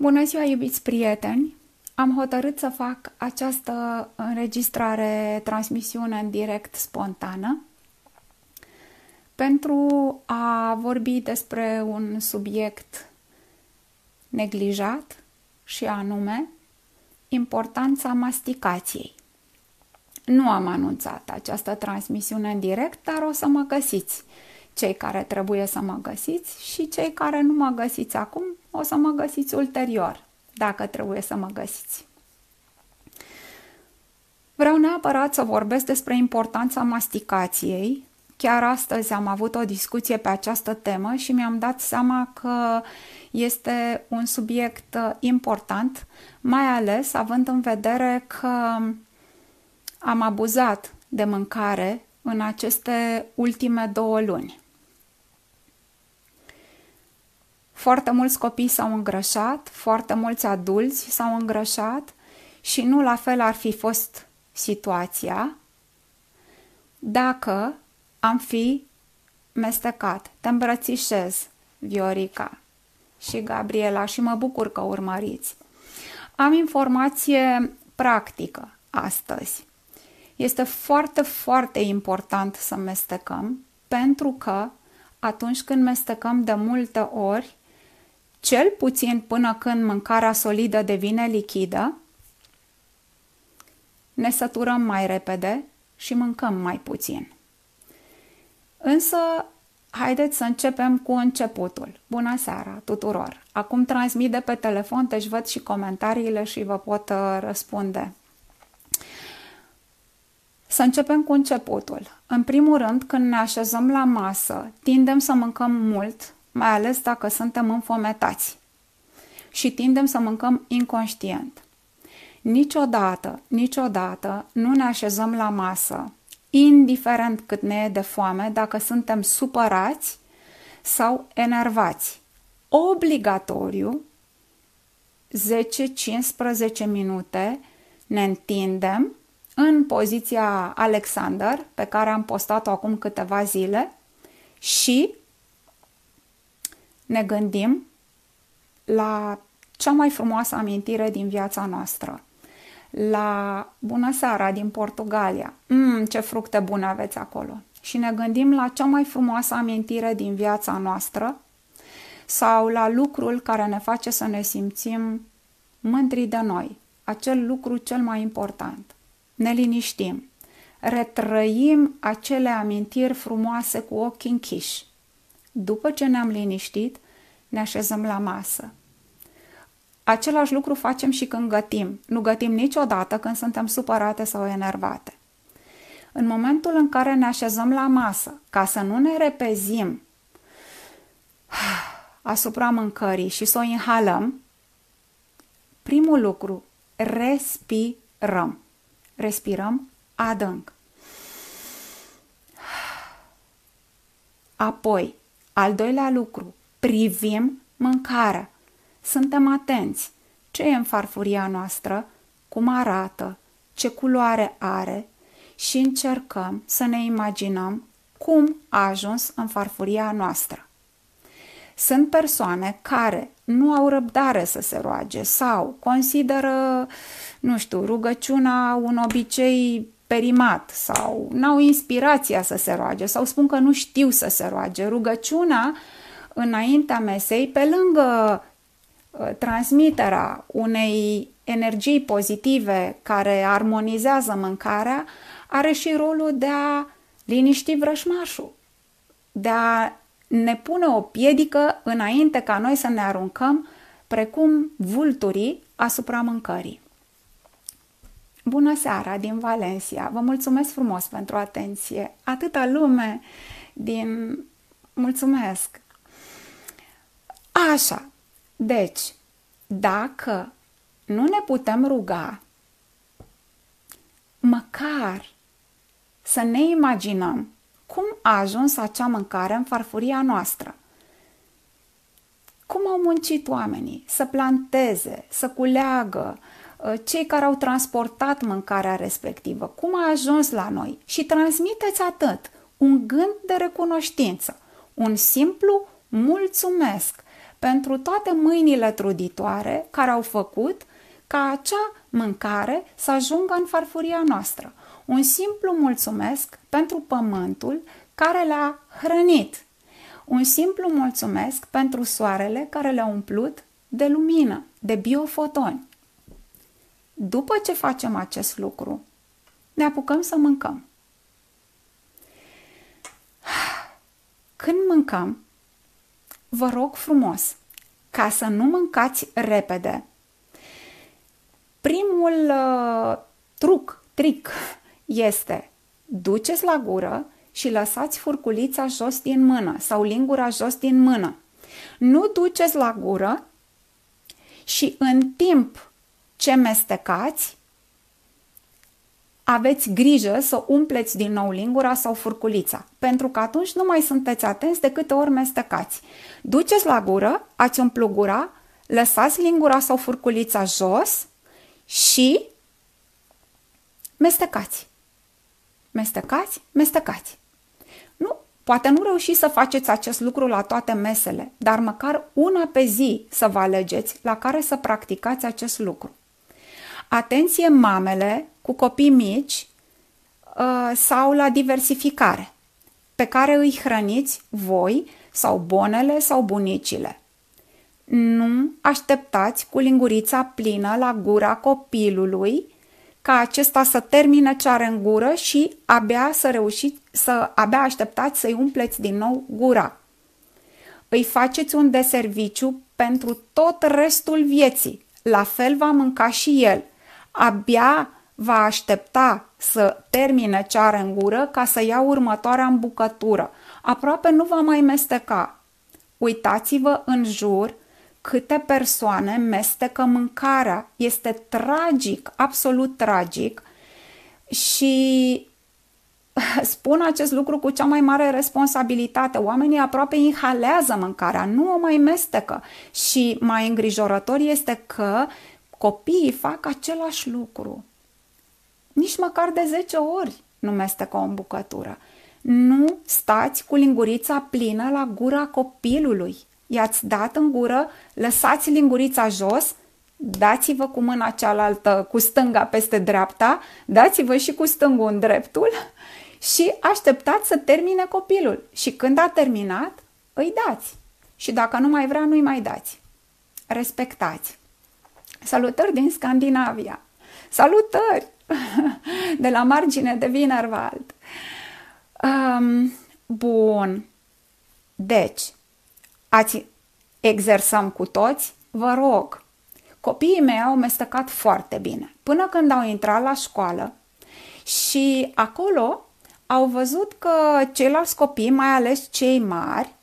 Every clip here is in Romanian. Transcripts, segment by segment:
Bună ziua, iubiți prieteni! Am hotărât să fac această înregistrare, transmisiune în direct spontană pentru a vorbi despre un subiect neglijat și anume importanța masticației. Nu am anunțat această transmisiune în direct, dar o să mă găsiți. Cei care trebuie să mă găsiți și cei care nu mă găsiți acum, o să mă găsiți ulterior, dacă trebuie să mă găsiți. Vreau neapărat să vorbesc despre importanța masticației. Chiar astăzi am avut o discuție pe această temă și mi-am dat seama că este un subiect important, mai ales având în vedere că am abuzat de mâncare în aceste ultime 2 luni. Foarte mulți copii s-au îngrășat, foarte mulți adulți s-au îngrășat și nu la fel ar fi fost situația dacă am fi mestecat. Te îmbrățișez, Viorica și Gabriela, și mă bucur că urmăriți. Am informație practică astăzi. Este foarte, foarte important să mestecăm, pentru că atunci când mestecăm de multe ori, cel puțin până când mâncarea solidă devine lichidă, ne săturăm mai repede și mâncăm mai puțin. Însă, haideți să începem cu începutul. Bună seara tuturor! Acum transmit de pe telefon, deci văd și comentariile și vă pot răspunde. Să începem cu începutul. În primul rând, când ne așezăm la masă, tindem să mâncăm mult, mai ales dacă suntem înfometați. Și tindem să mâncăm inconștient. Niciodată nu ne așezăm la masă, indiferent cât ne e de foame, dacă suntem supărați sau enervați. Obligatoriu, 10-15 minute ne întindem în poziția Alexander, pe care am postat-o acum câteva zile, și ne gândim la cea mai frumoasă amintire din viața noastră. La bună seara din Portugalia. Ce fructe bune aveți acolo. Și ne gândim la cea mai frumoasă amintire din viața noastră sau la lucrul care ne face să ne simțim mândri de noi. Acel lucru cel mai important. Ne liniștim. Retrăim acele amintiri frumoase cu ochii închiși. După ce ne-am liniștit, ne așezăm la masă. Același lucru facem și când gătim. Nu gătim niciodată când suntem supărate sau enervate. În momentul în care ne așezăm la masă, ca să nu ne repezim asupra mâncării și să o inhalăm, primul lucru, respirăm. Respirăm adânc. Apoi, al doilea lucru, privim mâncarea. Suntem atenți. Ce e în farfuria noastră, cum arată, ce culoare are și încercăm să ne imaginăm cum a ajuns în farfuria noastră. Sunt persoane care nu au răbdare să se roage sau consideră, rugăciunea un obicei perimat sau n-au inspirația să se roage sau spun că nu știu să se roage. Rugăciunea înaintea mesei, pe lângă transmiterea unei energii pozitive care armonizează mâncarea, are și rolul de a liniști vrăjmașul, de a ne pune o piedică înainte ca noi să ne aruncăm precum vulturii asupra mâncării. Bună seara din Valencia! Vă mulțumesc frumos pentru atenție! Atâta lume din... Mulțumesc! Așa, deci, dacă nu ne putem ruga, măcar să ne imaginăm cum a ajuns acea mâncare în farfuria noastră. Cum au muncit oamenii să planteze, să culeagă, cei care au transportat mâncarea respectivă, cum a ajuns la noi și transmiteți atât, un gând de recunoștință, un simplu mulțumesc pentru toate mâinile truditoare care au făcut ca acea mâncare să ajungă în farfuria noastră. Un simplu mulțumesc pentru pământul care le-a hrănit. Un simplu mulțumesc pentru soarele care le-a umplut de lumină, de biofotoni. După ce facem acest lucru, ne apucăm să mâncăm. Când mâncăm, vă rog frumos, ca să nu mâncați repede, primul trick este duceți la gură și lăsați furculița jos din mână sau lingura jos din mână. Nu duceți la gură și în timp ce mestecați, aveți grijă să umpleți din nou lingura sau furculița, pentru că atunci nu mai sunteți atenți de câte ori mestecați. Duceți la gură, ați umplut gura, lăsați lingura sau furculița jos și mestecați. Mestecați, mestecați. Nu, poate nu reușiți să faceți acest lucru la toate mesele, dar măcar una pe zi să vă alegeți la care să practicați acest lucru. Atenție mamele cu copii mici sau la diversificare, pe care îi hrăniți voi sau bonele sau bunicile. Nu așteptați cu lingurița plină la gura copilului ca acesta să termine ce are în gură și abia așteptați să-i umpleți din nou gura. Îi faceți un deserviciu pentru tot restul vieții. La fel va mânca și el. Abia va aștepta să termine ce are în gură ca să ia următoarea îmbucătură. Aproape nu va mai mesteca. Uitați-vă în jur câte persoane mestecă mâncarea. Este tragic, absolut tragic, și spun acest lucru cu cea mai mare responsabilitate. Oamenii aproape inhalează mâncarea, nu o mai mestecă. Și mai îngrijorător este că copiii fac același lucru. Nici măcar de 10 ori nu mestecă o bucătură. Nu stați cu lingurița plină la gura copilului. I-ați dat în gură, lăsați lingurița jos, dați-vă cu mâna cealaltă, cu stânga peste dreapta, dați-vă și cu stângul în dreptul și așteptați să termine copilul. Și când a terminat, îi dați. Și dacă nu mai vrea, nu-i mai dați. Respectați. Salutări din Scandinavia! Salutări! De la margine de Wienerwald. Bun. Deci, exersăm cu toți? Vă rog. Copiii mei au mestecat foarte bine. Până când au intrat la școală și acolo au văzut că ceilalți copii, mai ales cei mari,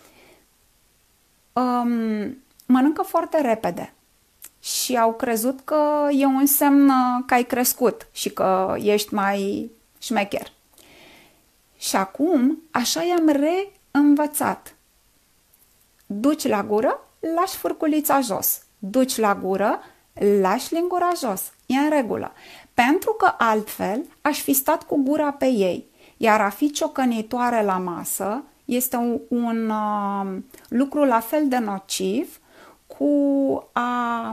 mănâncă foarte repede. Și au crezut că e un semn că ai crescut și că ești mai șmecher. Și acum așa i-am reînvățat. Duci la gură, lași furculița jos. Duci la gură, lași lingura jos. E în regulă. Pentru că altfel aș fi stat cu gura pe ei. Iar a fi ciocănitoare la masă este un lucru la fel de nociv cu a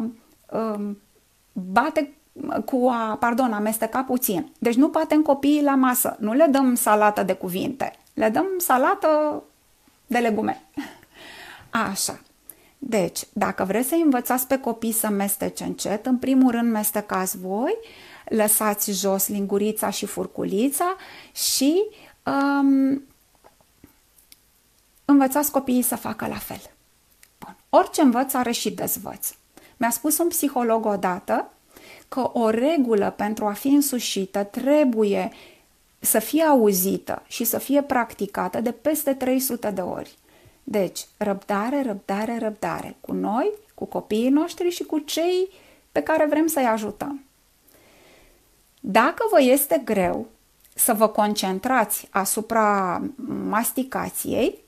amesteca puțin. Deci nu batem copiii la masă. Nu le dăm salată de cuvinte. Le dăm salată de legume. Așa. Deci, dacă vreți să învățați pe copii să mestece încet, în primul rând mestecați voi, lăsați jos lingurița și furculița și învățați copiii să facă la fel. Bun. Orice învăț are și dezvăț. Mi-a spus un psiholog odată că o regulă pentru a fi însușită trebuie să fie auzită și să fie practicată de peste 300 de ori. Deci, răbdare, răbdare, răbdare cu noi, cu copiii noștri și cu cei pe care vrem să-i ajutăm. Dacă vă este greu să vă concentrați asupra masticației,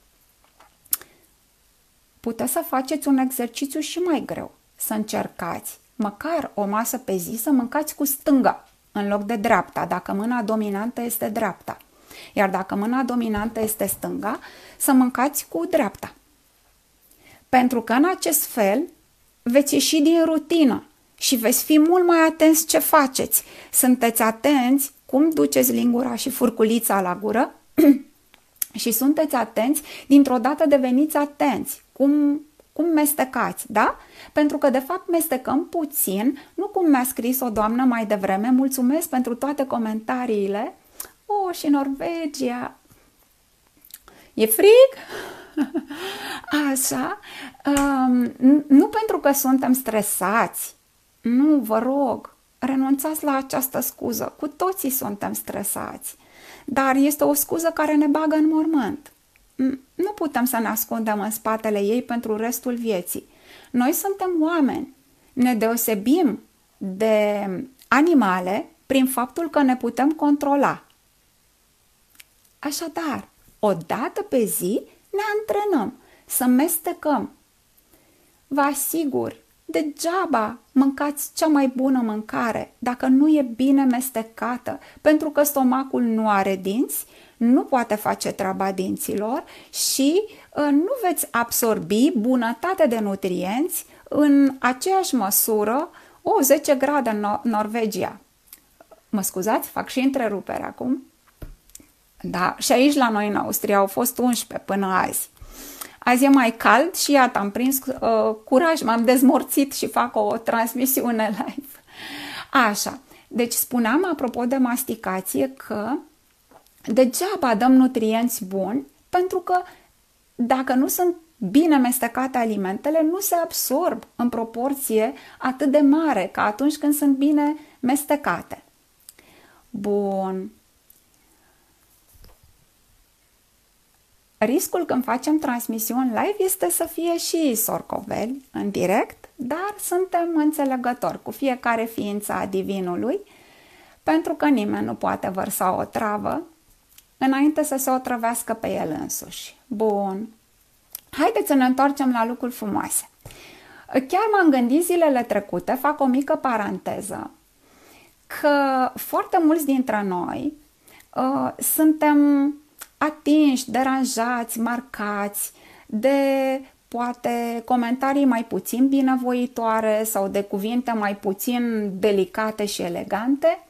puteți să faceți un exercițiu și mai greu. Să încercați măcar o masă pe zi să mâncați cu stânga în loc de dreapta, dacă mâna dominantă este dreapta. Iar dacă mâna dominantă este stânga, să mâncați cu dreapta. Pentru că în acest fel veți ieși din rutină și veți fi mult mai atenți ce faceți. Sunteți atenți cum duceți lingura și furculița la gură și sunteți atenți, dintr-o dată deveniți atenți cum mestecați, da? Pentru că de fapt mestecăm puțin, nu cum mi-a scris o doamnă mai devreme, mulțumesc pentru toate comentariile. Și Norvegia, e frig? Așa, nu pentru că suntem stresați, nu, vă rog, renunțați la această scuză, cu toții suntem stresați, dar este o scuză care ne bagă în mormânt. Nu putem să ne ascundem în spatele ei pentru restul vieții. Noi suntem oameni, ne deosebim de animale prin faptul că ne putem controla. Așadar, o dată pe zi ne antrenăm să mestecăm. Vă asigur, degeaba mâncați cea mai bună mâncare dacă nu e bine mestecată, pentru că stomacul nu are dinți, nu poate face treaba dinților și nu veți absorbi bunătate de nutrienți în aceeași măsură. 10 grade în Norvegia. Mă scuzați, fac și întrerupere acum. Da, și aici la noi în Austria au fost 11 până azi. Azi e mai cald și iată, am prins curaj, m-am dezmorțit și fac o transmisiune live. Așa, deci spuneam apropo de masticație că degeaba dăm nutrienți buni, pentru că dacă nu sunt bine mestecate alimentele, nu se absorb în proporție atât de mare ca atunci când sunt bine mestecate. Bun. Riscul când facem transmisiuni live este să fie și sorcoveli în direct, dar suntem înțelegători cu fiecare ființă a Divinului, pentru că nimeni nu poate vărsa o travă înainte să se otrăvească pe el însuși. Bun. Haideți să ne întoarcem la lucruri frumoase. Chiar m-am gândit zilele trecute, fac o mică paranteză, că foarte mulți dintre noi suntem atinși, deranjați, marcați de poate comentarii mai puțin binevoitoare sau de cuvinte mai puțin delicate și elegante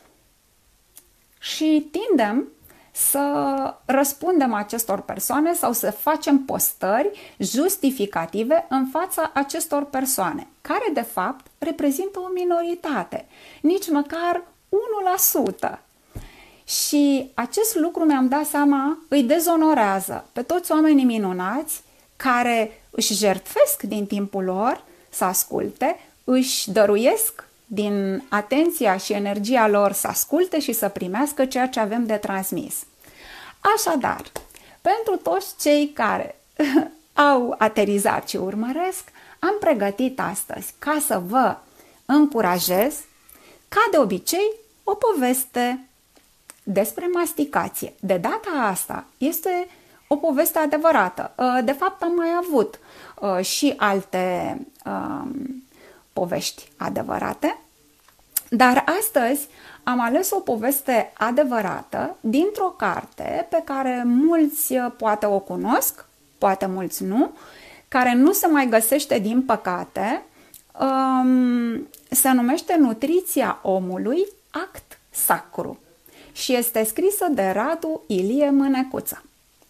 și tindem să răspundem acestor persoane sau să facem postări justificative în fața acestor persoane, care de fapt reprezintă o minoritate, nici măcar 1%. Și acest lucru, mi-am dat seama, îi dezonorează pe toți oamenii minunați care își jertfesc din timpul lor să asculte, își dăruiesc din atenția și energia lor să asculte și să primească ceea ce avem de transmis. Așadar, pentru toți cei care au aterizat și urmăresc, am pregătit astăzi ca să vă încurajez, ca de obicei, o poveste despre masticație. De data asta este o poveste adevărată. De fapt, am mai avut și alte povești adevărate, dar astăzi am ales o poveste adevărată dintr-o carte pe care mulți poate o cunosc, poate mulți nu, care nu se mai găsește din păcate. Se numește Nutriția omului, act sacru și este scrisă de Radu Ilie Mânecuță.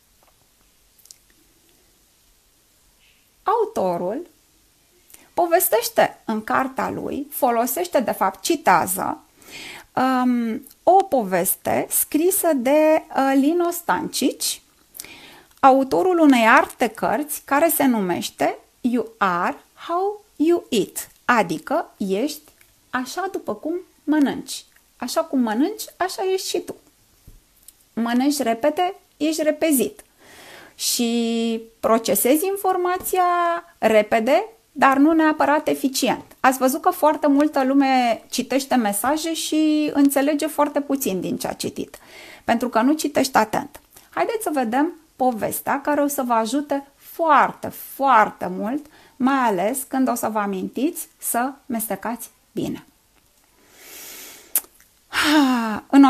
Autorul povestește în cartea lui, folosește, de fapt, citează o poveste scrisă de Lino Stancici, autorul unei alte cărți care se numește You Are How You Eat, adică ești așa după cum mănânci. Așa cum mănânci, așa ești și tu. Mănânci repede, ești repezit. Și procesezi informația repede, dar nu neapărat eficient. Ați văzut că foarte multă lume citește mesaje și înțelege foarte puțin din ce a citit, pentru că nu citești atent. Haideți să vedem povestea care o să vă ajute foarte, foarte mult, mai ales când o să vă amintiți să mestecați bine. În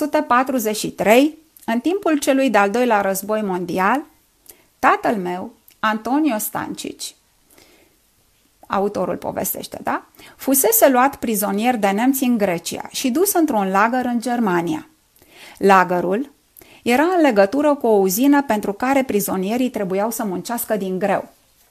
1943, în timpul celui de-al doilea război mondial, tatăl meu Antonio Stancici, autorul povestește, da? Fusese luat prizonier de nemți în Grecia și dus într-un lagăr în Germania. Lagărul era în legătură cu o uzină pentru care prizonierii trebuiau să muncească din greu.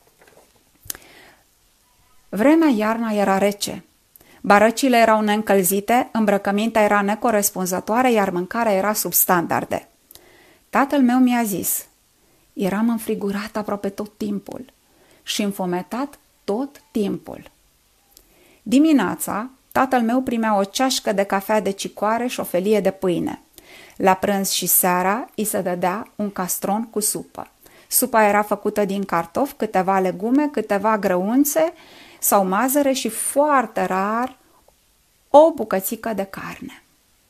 Vremea iarna era rece. Barăcile erau neîncălzite, îmbrăcămintea era necorespunzătoare, iar mâncarea era sub standarde. Tatăl meu mi-a zis: eram înfrigurat aproape tot timpul și înfometat tot timpul. Dimineața, tatăl meu primea o ceașcă de cafea de cicoare și o felie de pâine. La prânz și seara îi se dădea un castron cu supă. Supa era făcută din cartofi, câteva legume, câteva grăunțe sau mazăre și foarte rar o bucățică de carne.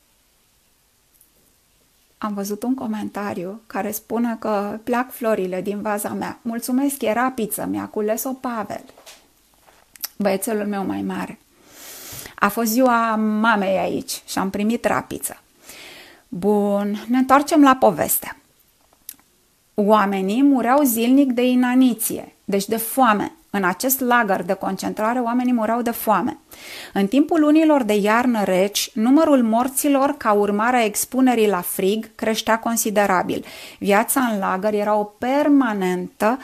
Am văzut un comentariu care spune că plac florile din vaza mea. Mulțumesc, e rapiță, mi-a cules-o Pavel, băiețelul meu mai mare. A fost ziua mamei aici și am primit rapiță. Bun, ne întoarcem la poveste. Oamenii mureau zilnic de inaniție, deci de foame. În acest lagăr de concentrare, oamenii mureau de foame. În timpul lunilor de iarnă reci, numărul morților ca urmare a expunerii la frig creștea considerabil. Viața în lagăr era o permanentă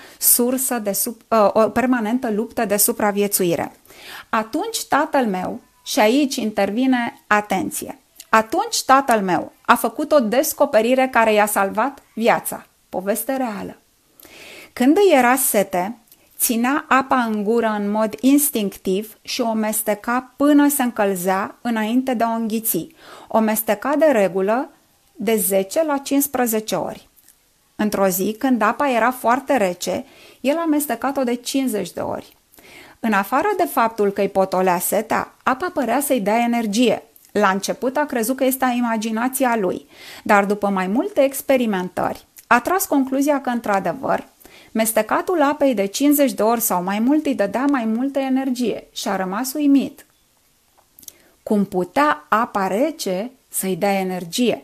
luptă de supraviețuire. Atunci tatăl meu, și aici intervine atenție, atunci tatăl meu a făcut o descoperire care i-a salvat viața. Poveste reală. Când îi era sete, ținea apa în gură în mod instinctiv și o mesteca până se încălzea înainte de a o înghiți. O mesteca de regulă de 10 la 15 ori. Într-o zi, când apa era foarte rece, el a mestecat-o de 50 de ori. În afară de faptul că îi potolea setea, apa părea să-i dea energie. La început a crezut că este imaginația lui, dar după mai multe experimentări, a tras concluzia că, într-adevăr, mestecatul apei de 50 de ori sau mai mult îi dădea mai multă energie și a rămas uimit. Cum putea apa rece să-i dea energie?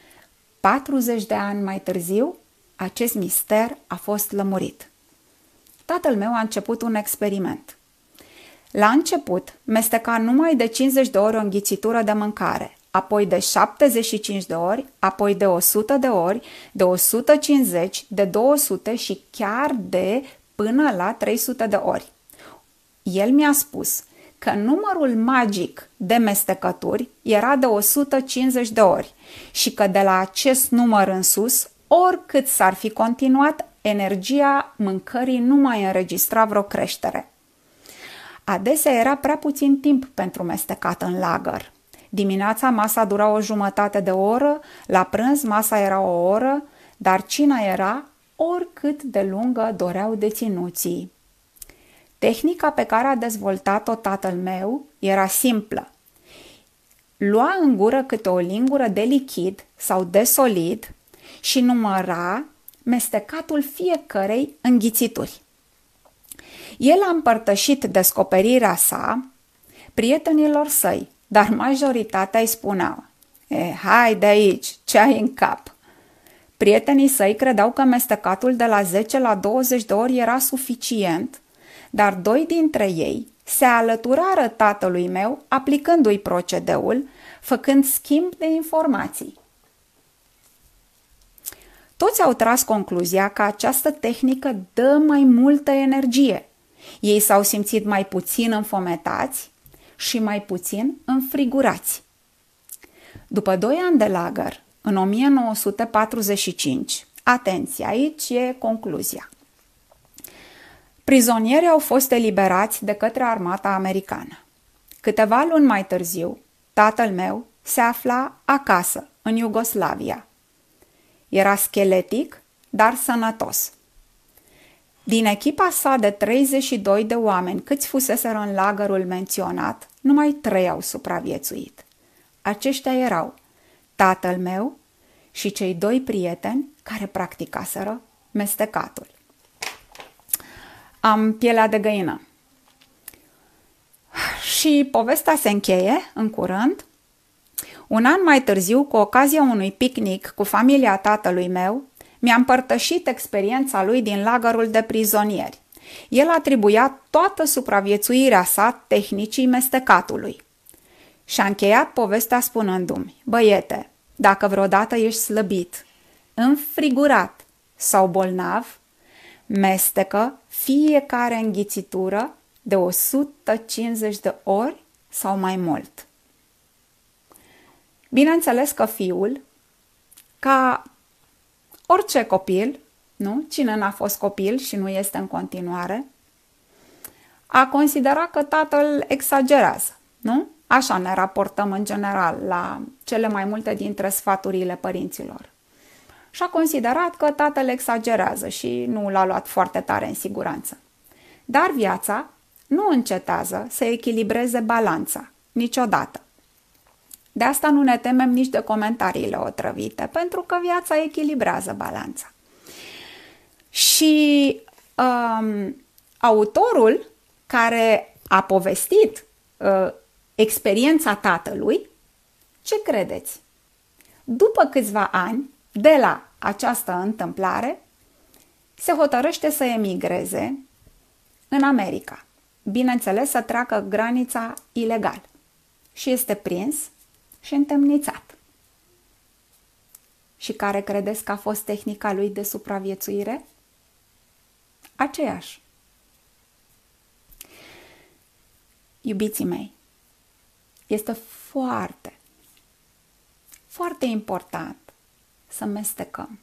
40 de ani mai târziu, acest mister a fost lămurit. Tatăl meu a început un experiment. La început, mesteca numai de 50 de ori o înghițitură de mâncare, apoi de 75 de ori, apoi de 100 de ori, de 150, de 200 și chiar de până la 300 de ori. El mi-a spus că numărul magic de mestecături era de 150 de ori și că de la acest număr în sus, oricât s-ar fi continuat, energia mâncării nu mai înregistra vreo creștere. Adesea era prea puțin timp pentru mestecat în lagăr. Dimineața masa dura o jumătate de oră, la prânz masa era o oră, dar cina era oricât de lungă doreau deținuții. Tehnica pe care a dezvoltat-o tatăl meu era simplă. Lua în gură câte o lingură de lichid sau de solid și număra mestecatul fiecărei înghițituri. El a împărtășit descoperirea sa prietenilor săi, dar majoritatea îi spuneau: hai de aici, ce ai în cap? Prietenii săi credeau că mestecatul de la 10 la 20 de ori era suficient, dar 2 dintre ei se alăturară tatălui meu aplicându-i procedeul, făcând schimb de informații. Toți au tras concluzia că această tehnică dă mai multă energie. Ei s-au simțit mai puțin înfometați și mai puțin înfrigurați. După 2 ani de lagăr, în 1945, atenție, aici e concluzia. Prizonierii au fost eliberați de către armata americană. Câteva luni mai târziu, tatăl meu se afla acasă, în Iugoslavia. Era scheletic, dar sănătos. Din echipa sa de 32 de oameni câți fuseseră în lagărul menționat, numai 3 au supraviețuit. Aceștia erau tatăl meu și cei 2 prieteni care practicaseră mestecatul. Am pielea de găină. Și povestea se încheie în curând. Un an mai târziu, cu ocazia unui picnic cu familia tatălui meu, Mi-a împărtășit experiența lui din lagărul de prizonieri. El atribuia toată supraviețuirea sa tehnicii mestecatului. Și-a încheiat povestea spunându-mi: băiete, dacă vreodată ești slăbit, înfrigurat sau bolnav, mestecă fiecare înghițitură de 150 de ori sau mai mult. Bineînțeles că fiul, ca orice copil, nu? Cine n-a fost copil și nu este în continuare, a considerat că tatăl exagerează, nu? Așa ne raportăm în general la cele mai multe dintre sfaturile părinților. Și a considerat că tatăl exagerează și nu l-a luat foarte tare în siguranță. Dar viața nu încetează să echilibreze balanța, niciodată. De asta nu ne temem nici de comentariile otrăvite, pentru că viața echilibrează balanța. Și autorul care a povestit experiența tatălui, ce credeți? După câțiva ani de la această întâmplare, se hotărăște să emigreze în America. Bineînțeles, să treacă granița ilegal. Și este prins și întemnițat. Și care credeți că a fost tehnica lui de supraviețuire? Aceeași. Iubiții mei, este foarte, foarte important să mestecăm.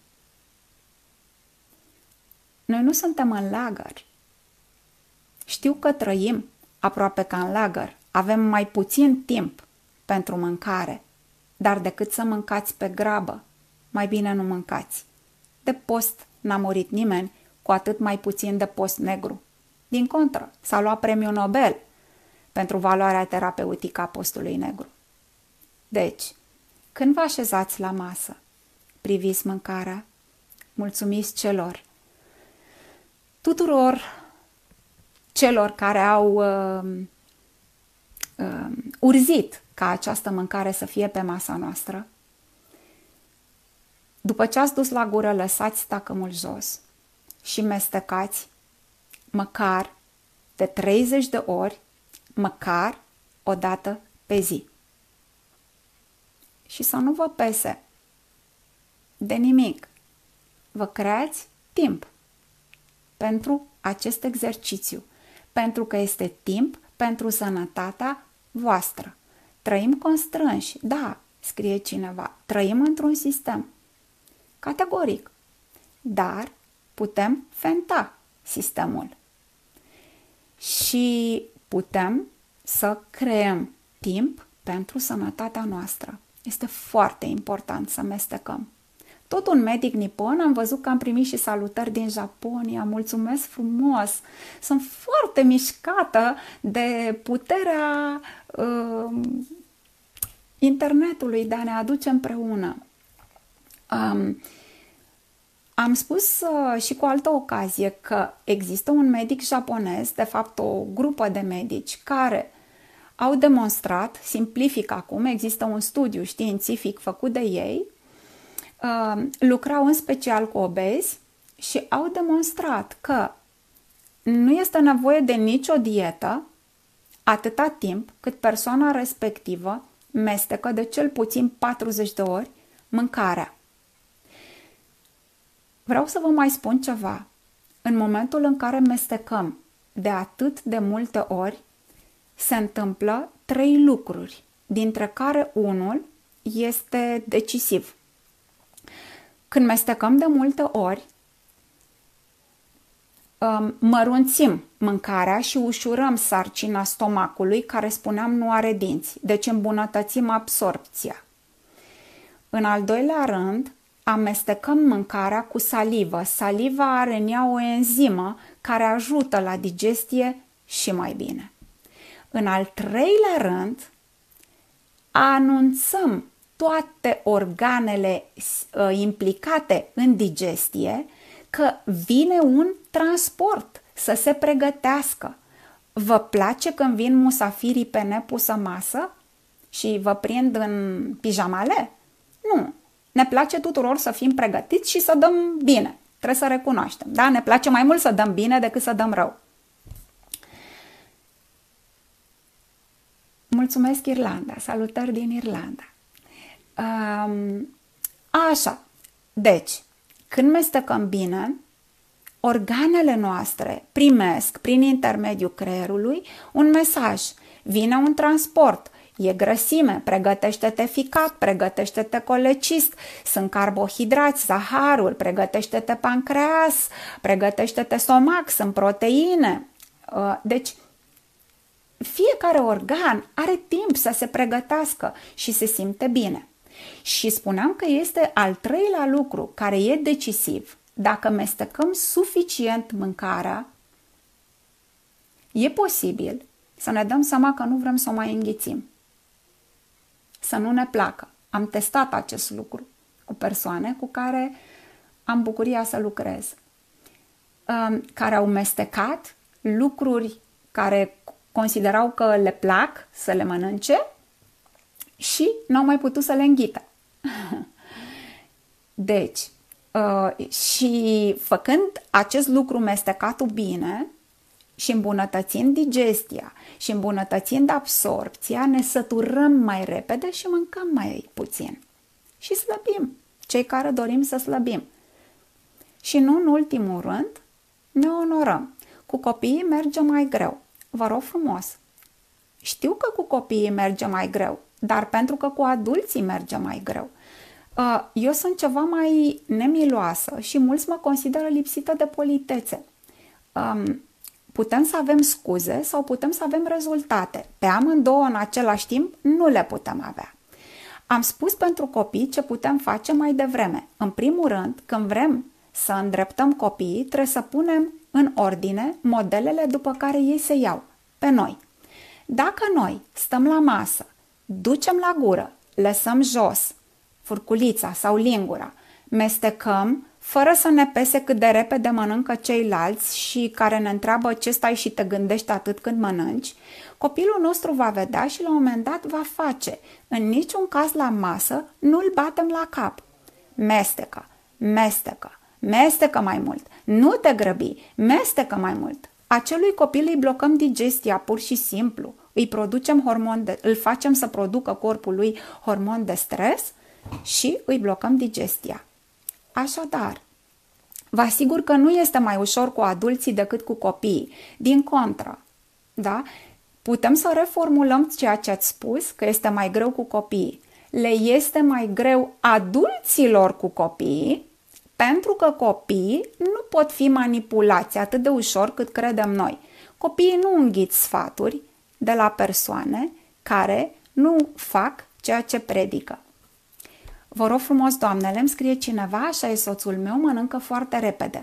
Noi nu suntem în lagăr. Știu că trăim aproape ca în lagăr. Avem mai puțin timp pentru mâncare, dar decât să mâncați pe grabă, mai bine nu mâncați. De post n-a murit nimeni, cu atât mai puțin de post negru. Din contră, s-a luat premiul Nobel pentru valoarea terapeutică a postului negru. Deci, când vă așezați la masă, priviți mâncarea, mulțumiți tuturor celor care au urzit ca această mâncare să fie pe masa noastră. După ce ați dus la gură, lăsați tacămul jos și mestecați măcar de 30 de ori, măcar o dată pe zi. Și să nu vă pese de nimic. Vă creați timp pentru acest exercițiu, pentru că este timp pentru sănătatea voastră. Trăim constrânși, da, scrie cineva, trăim într-un sistem. Categoric. Dar putem fenta sistemul. Și putem să creăm timp pentru sănătatea noastră. Este foarte important să mestecăm. Tot un medic nipon, am văzut că am primit și salutări din Japonia, mulțumesc frumos! Sunt foarte mișcată de puterea internetului de a ne aduce împreună. Am spus și cu altă ocazie că există un medic japonez, de fapt o grupă de medici, care au demonstrat, simplific acum, există un studiu științific făcut de ei, lucrau în special cu obezi și au demonstrat că nu este nevoie de nicio dietă atâta timp cât persoana respectivă mestecă de cel puțin 40 de ori mâncarea. Vreau să vă mai spun ceva. În momentul în care mestecăm de atât de multe ori, se întâmplă 3 lucruri, dintre care unul este decisiv. Când mestecăm de multe ori, mărunțim mâncarea și ușurăm sarcina stomacului, care, spuneam, nu are dinți, deci îmbunătățim absorpția. În al doilea rând, amestecăm mâncarea cu salivă. Saliva are în ea o enzimă care ajută la digestie și mai bine. În al treilea rând, anunțăm toate organele implicate în digestie că vine un transport să se pregătească. Vă place când vin musafirii pe nepusă masă și vă prind în pijamale? Nu. Ne place tuturor să fim pregătiți și să dăm bine. Trebuie să recunoaștem. Da? Ne place mai mult să dăm bine decât să dăm rău. Mulțumesc, Irlanda. Salutări din Irlanda. Așa. Deci, când mestecăm bine, organele noastre primesc, prin intermediul creierului, un mesaj. Vine un transport, e grăsime, pregătește-te ficat, pregătește-te colecist, sunt carbohidrați, zaharuri, pregătește-te pancreas, pregătește-te stomac, sunt proteine. Deci, fiecare organ are timp să se pregătească și se simte bine. Și spuneam că este al treilea lucru care e decisiv. Dacă mestecăm suficient mâncarea, e posibil să ne dăm seama că nu vrem să o mai înghițim. Să nu ne placă. Am testat acest lucru cu persoane cu care am bucuria să lucrez, care au mestecat lucruri care considerau că le plac să le mănânce și n-au mai putut să le înghită. Deci, și făcând acest lucru, mestecatul bine și îmbunătățind digestia și îmbunătățind absorpția, ne săturăm mai repede și mâncăm mai puțin. Și slăbim, cei care dorim să slăbim. Și nu în ultimul rând, ne onorăm. Cu copiii merge mai greu. Vă rog frumos, știu că cu copiii merge mai greu, dar pentru că cu adulții merge mai greu. Eu sunt ceva mai nemiloasă și mulți mă consideră lipsită de politețe. Putem să avem scuze sau putem să avem rezultate. Pe amândouă în același timp nu le putem avea. Am spus pentru copii ce putem face mai devreme. În primul rând, când vrem să îndreptăm copiii, trebuie să punem în ordine modelele după care ei se iau, pe noi. Dacă noi stăm la masă, ducem la gură, lăsăm jos furculița sau lingura, mestecăm fără să ne pese cât de repede mănâncă ceilalți și care ne întreabă ce stai și te gândești atât când mănânci, copilul nostru va vedea și la un moment dat va face. În niciun caz la masă nu-l batem la cap. Mestecă, mestecă, mestecă mai mult, nu te grăbi, mestecă mai mult. Acelui copil îi blocăm digestia pur și simplu, îl facem să producă corpul lui hormon de stres și îi blocăm digestia. Așadar, vă asigur că nu este mai ușor cu adulții decât cu copiii. Din contră, da? Putem să reformulăm ceea ce ați spus, că este mai greu cu copiii. Le este mai greu adulților cu copiii, pentru că copiii nu pot fi manipulați atât de ușor cât credem noi. Copiii nu înghiț sfaturi de la persoane care nu fac ceea ce predică. Vă rog frumos, doamnele, îmi scrie cineva, așa e soțul meu, mănâncă foarte repede.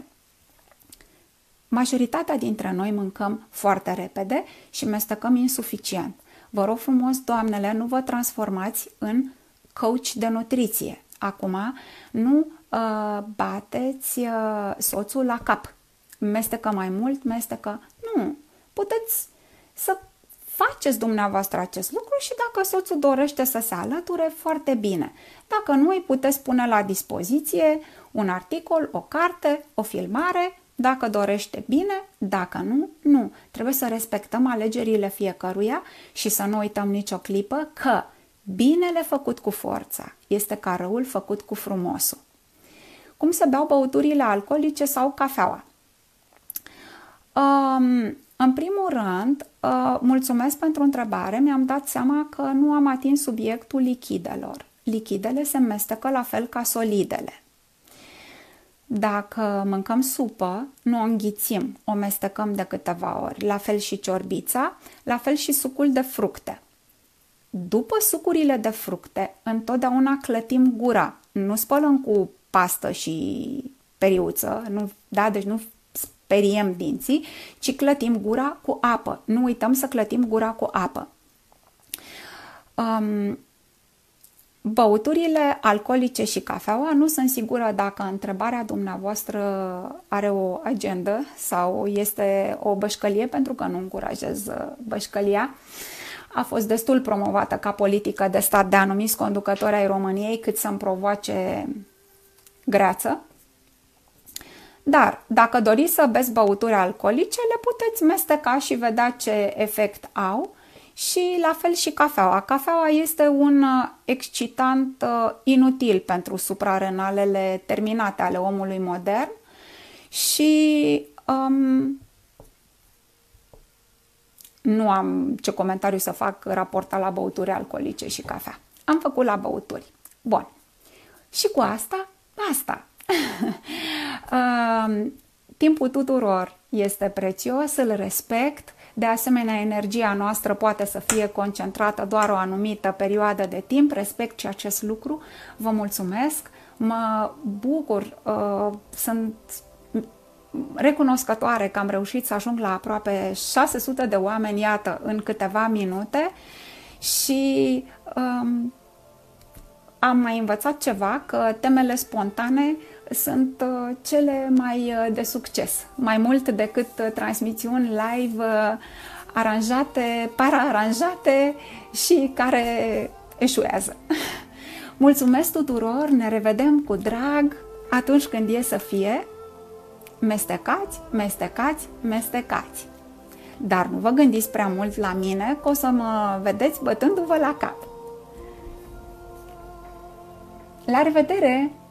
Majoritatea dintre noi mâncăm foarte repede și mestecăm insuficient. Vă rog frumos, doamnele, nu vă transformați în coach de nutriție. Acum, nu bateți soțul la cap. Mestecă mai mult, mestecă... Nu, puteți să faceți dumneavoastră acest lucru și dacă soțul dorește să se alăture, foarte bine. Dacă nu, îi puteți pune la dispoziție un articol, o carte, o filmare, dacă dorește bine, dacă nu, nu. Trebuie să respectăm alegerile fiecăruia și să nu uităm nicio clipă că binele făcut cu forța este ca răul făcut cu frumosul. Cum se beau băuturile alcoolice sau cafeaua? În primul rând, mulțumesc pentru întrebare. Mi-am dat seama că nu am atins subiectul lichidelor. Lichidele se mestecă la fel ca solidele. Dacă mâncăm supă, nu o înghițim, o mestecăm de câteva ori. La fel și ciorbița, la fel și sucul de fructe. După sucurile de fructe, întotdeauna clătim gura. Nu spălăm cu pastă și periuță, nu, da? Deci nu speriem dinții, ci clătim gura cu apă. Nu uităm să clătim gura cu apă. Băuturile alcoolice și cafeaua, nu sunt sigură dacă întrebarea dumneavoastră are o agendă sau este o bășcălie, pentru că nu încurajez bășcălia. a fost destul promovată ca politică de stat de anumiți conducători ai României cât să-mi provoace greață. Dar dacă doriți să beți băuturi alcoolice, le puteți mesteca și vedea ce efect au. Și la fel și cafeaua. Cafeaua este un excitant inutil pentru suprarenalele terminate ale omului modern și nu am ce comentariu să fac raportat la băuturi alcoolice și cafea. Am făcut la băuturi. Bun. Și cu asta, basta. Timpul tuturor este prețios, îl respect. De asemenea, energia noastră poate să fie concentrată doar o anumită perioadă de timp. Respect și acest lucru. Vă mulțumesc. Mă bucur. Sunt recunoscătoare că am reușit să ajung la aproape 600 de oameni, iată, în câteva minute și am mai învățat ceva, că temele spontane sunt cele mai de succes, mai mult decât transmisiuni live aranjate, para-aranjate și care eșuează. Mulțumesc tuturor, ne revedem cu drag atunci când e să fie. Mestecați, mestecați, mestecați. Dar nu vă gândiți prea mult la mine, că o să mă vedeți bătându-vă la cap. La revedere!